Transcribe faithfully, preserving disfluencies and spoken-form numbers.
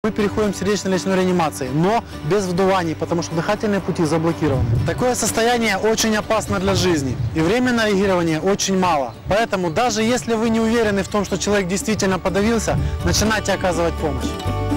Мы переходим к сердечно-легочной реанимации, но без вдуваний, потому что дыхательные пути заблокированы. Такое состояние очень опасно для жизни, и время на реагирование очень мало. Поэтому даже если вы не уверены в том, что человек действительно подавился, начинайте оказывать помощь.